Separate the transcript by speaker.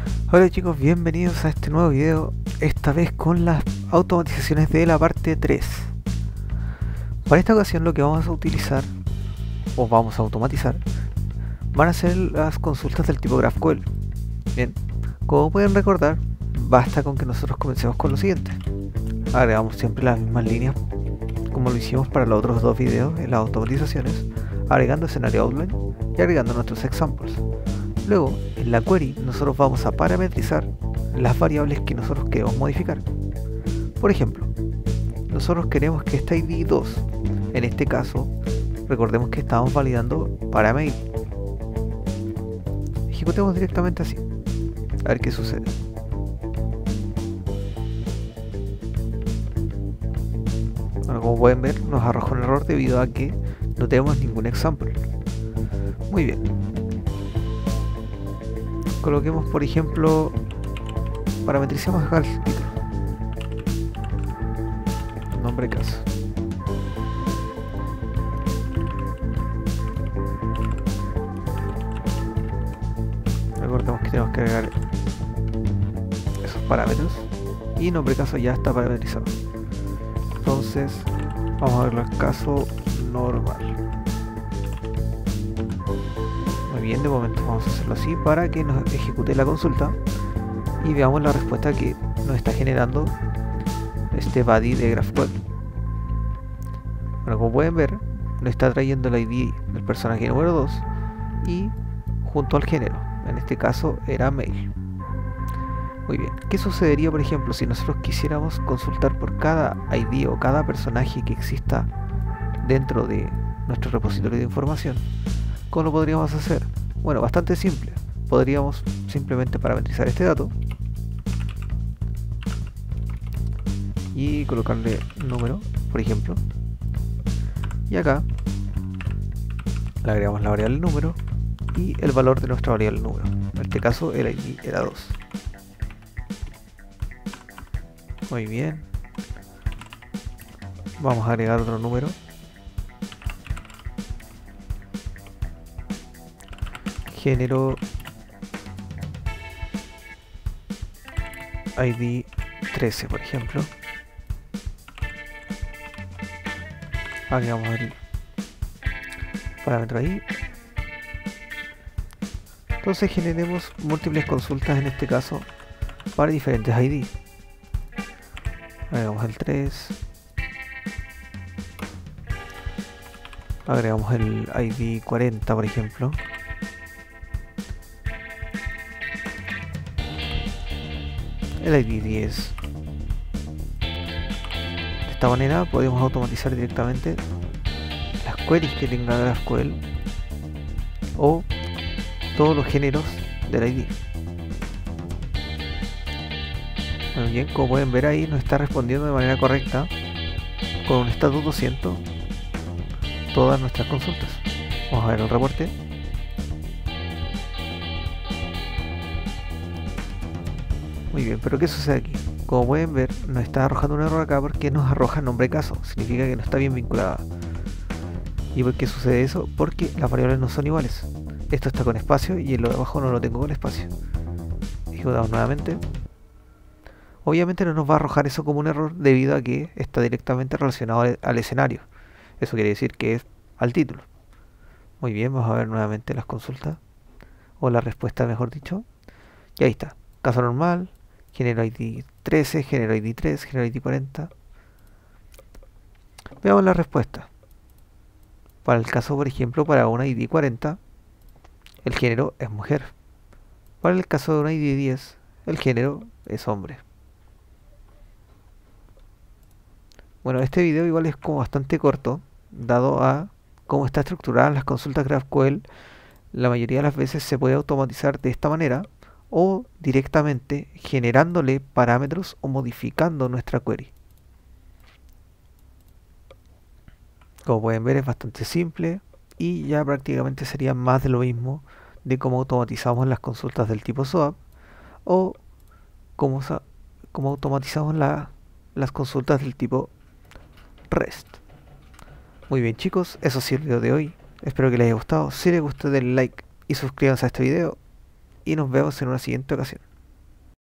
Speaker 1: Hola chicos, bienvenidos a este nuevo video, esta vez con las automatizaciones de la parte 3. Para esta ocasión lo que vamos a utilizar, o vamos a automatizar, van a ser las consultas del tipo GraphQL. Bien, como pueden recordar, basta con que nosotros comencemos con lo siguiente. Agregamos siempre las mismas líneas, como lo hicimos para los otros dos videos en las automatizaciones, agregando escenario outline y agregando nuestros examples. Luego, en la query, nosotros vamos a parametrizar las variables que nosotros queremos modificar. Por ejemplo, nosotros queremos que esta ID 2, en este caso, recordemos que estamos validando para mail. Ejecutemos directamente así, a ver qué sucede. Bueno, como pueden ver, nos arroja un error debido a que no tenemos ningún example. Muy bien. Coloquemos, por ejemplo, parametricemos acá el título, nombre caso. Recordemos que tenemos que agregar esos parámetros y nombre caso ya está parametrizado. Entonces vamos a ver el caso normal. Muy bien, de momento vamos a hacerlo así para que nos ejecute la consulta y veamos la respuesta que nos está generando este body de GraphQL. Bueno, como pueden ver, nos está trayendo el ID del personaje número 2 y junto al género, en este caso era mail. Muy bien, ¿qué sucedería por ejemplo si nosotros quisiéramos consultar por cada ID o cada personaje que exista dentro de nuestro repositorio de información? ¿Cómo lo podríamos hacer? Bueno, bastante simple. Podríamos simplemente parametrizar este dato y colocarle número, por ejemplo, y acá le agregamos la variable número y el valor de nuestra variable número. En este caso el ID era 2. Muy bien, vamos a agregar otro número. Género ID 13, por ejemplo. Agregamos el parámetro ahí. Entonces generemos múltiples consultas, en este caso para diferentes ID. Agregamos el 3. Agregamos el ID 40, por ejemplo. El ID 10. De esta manera podemos automatizar directamente las queries que tenga GraphQL o todos los géneros del ID. Muy bien, como pueden ver ahí nos está respondiendo de manera correcta con un status 200 todas nuestras consultas. Vamos a ver el reporte. Muy bien, pero ¿qué sucede aquí? Como pueden ver, nos está arrojando un error acá porque nos arroja nombre caso. Significa que no está bien vinculada. ¿Y por qué sucede eso? Porque las variables no son iguales. Esto está con espacio y en lo de abajo no lo tengo con espacio. Ejecutamos nuevamente. Obviamente no nos va a arrojar eso como un error debido a que está directamente relacionado al escenario. Eso quiere decir que es al título. Muy bien, vamos a ver nuevamente las consultas. O la respuesta, mejor dicho. Y ahí está. Caso normal. Género ID 13, género ID 3, género ID 40. Veamos la respuesta. Para el caso, por ejemplo, para una ID 40, el género es mujer. Para el caso de una ID 10, el género es hombre. Bueno, este video igual es como bastante corto, dado a cómo está estructurada las consultas GraphQL. La mayoría de las veces se puede automatizar de esta manera, o directamente generándole parámetros o modificando nuestra query. Como pueden ver, es bastante simple y ya prácticamente sería más de lo mismo de cómo automatizamos las consultas del tipo SOAP o cómo automatizamos las consultas del tipo REST. Muy bien chicos, eso ha sido el video de hoy. Espero que les haya gustado. Si les gustó, denle like y suscríbanse a este video. Y nos vemos en una siguiente ocasión.